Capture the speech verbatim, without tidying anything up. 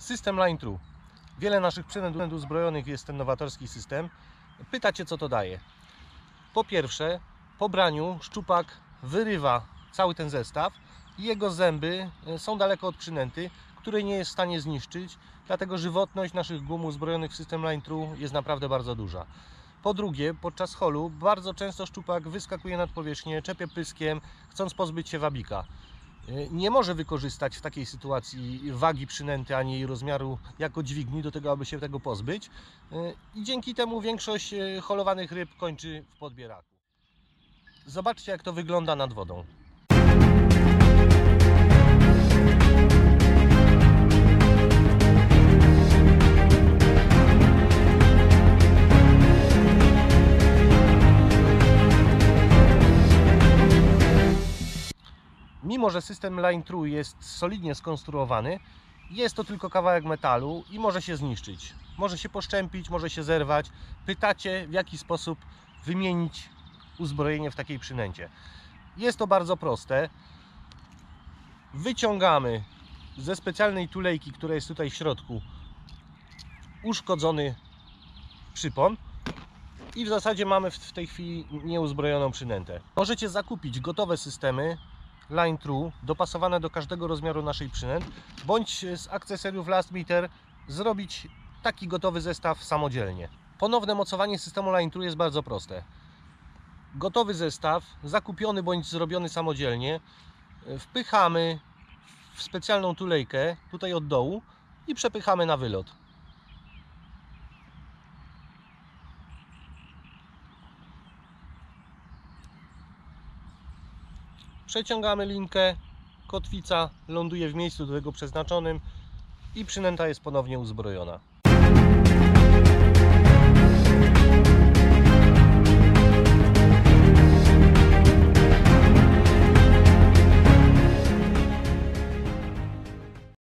System Line True. Wiele naszych przynęt uzbrojonych jest ten nowatorski system. Pytacie, co to daje? Po pierwsze, po braniu szczupak wyrywa cały ten zestaw i jego zęby są daleko od przynęty, której nie jest w stanie zniszczyć, dlatego żywotność naszych gum uzbrojonych w system Line True jest naprawdę bardzo duża. Po drugie, podczas holu bardzo często szczupak wyskakuje nad powierzchnię, czepie pyskiem, chcąc pozbyć się wabika. Nie może wykorzystać w takiej sytuacji wagi przynęty ani jej rozmiaru jako dźwigni do tego, aby się tego pozbyć, i dzięki temu większość holowanych ryb kończy w podbieraku. Zobaczcie, jak to wygląda nad wodą. Mimo że system Line True jest solidnie skonstruowany, jest to tylko kawałek metalu i może się zniszczyć. Może się poszczępić, może się zerwać. Pytacie, w jaki sposób wymienić uzbrojenie w takiej przynęcie. Jest to bardzo proste. Wyciągamy ze specjalnej tulejki, która jest tutaj w środku, uszkodzony przypon i w zasadzie mamy w tej chwili nieuzbrojoną przynętę. Możecie zakupić gotowe systemy Line True dopasowane do każdego rozmiaru naszej przynęt, bądź z akcesoriów Last Meter zrobić taki gotowy zestaw samodzielnie. Ponowne mocowanie systemu Line True jest bardzo proste. Gotowy zestaw, zakupiony bądź zrobiony samodzielnie, wpychamy w specjalną tulejkę tutaj od dołu i przepychamy na wylot. Przeciągamy linkę, kotwica ląduje w miejscu do tego przeznaczonym i przynęta jest ponownie uzbrojona.